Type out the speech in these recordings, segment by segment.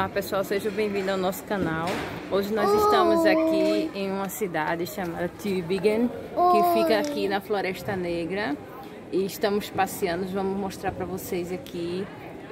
Olá pessoal, sejam bem-vindos ao nosso canal. Hoje nós estamos aqui em uma cidade chamada Tübingen, que fica aqui na Floresta Negra, e estamos passeando. Vamos mostrar para vocês aqui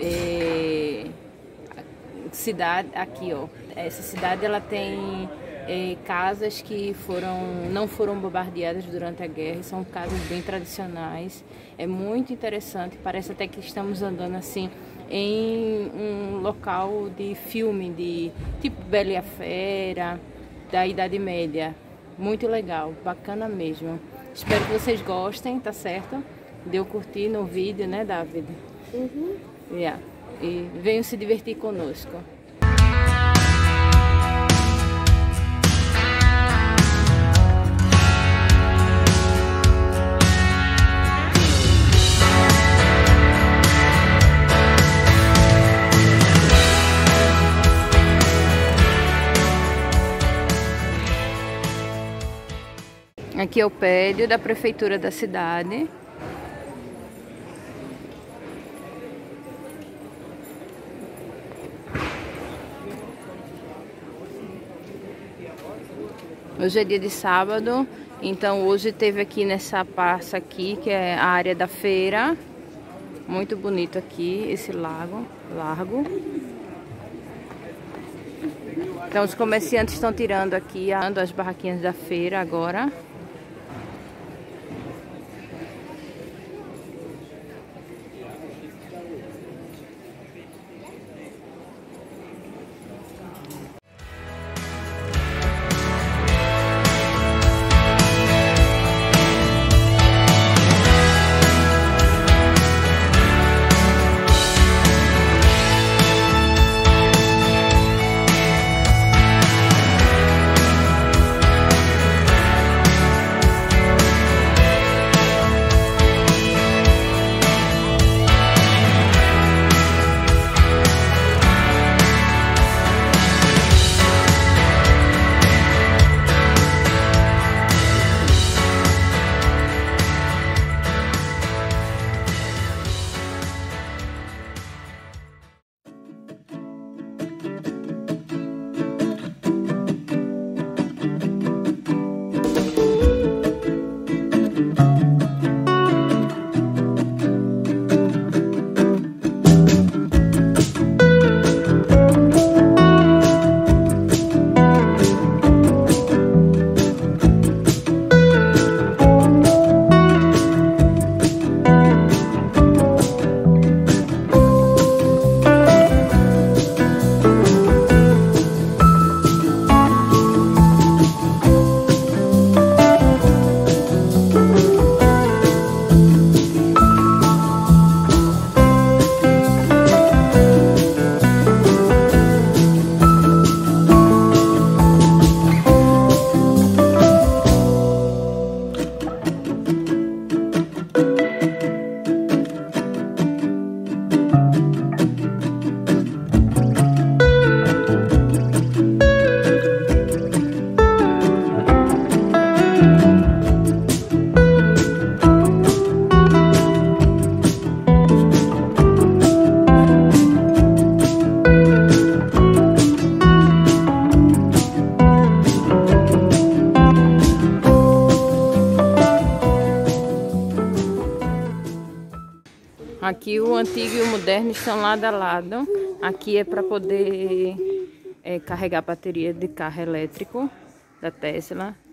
cidade aqui, ó. Essa cidade ela tem casas que não foram bombardeadas durante a guerra, e são casas bem tradicionais. É muito interessante, parece até que estamos andando assim em um local de filme, de tipo Bela e a Fera, da Idade Média. Muito legal, bacana mesmo. Espero que vocês gostem, tá certo? Deu curtir no vídeo, né, David? Uhum. Yeah. E venham se divertir conosco. Aqui é o prédio da prefeitura da cidade. Hoje é dia de sábado, então hoje teve aqui nessa praça aqui, que é a área da feira. Muito bonito aqui, esse largo. Então os comerciantes estão tirando aqui as barraquinhas da feira agora. Aqui o antigo e o moderno estão lado a lado. Aqui é para poder carregar a bateria de carro elétrico da Tesla.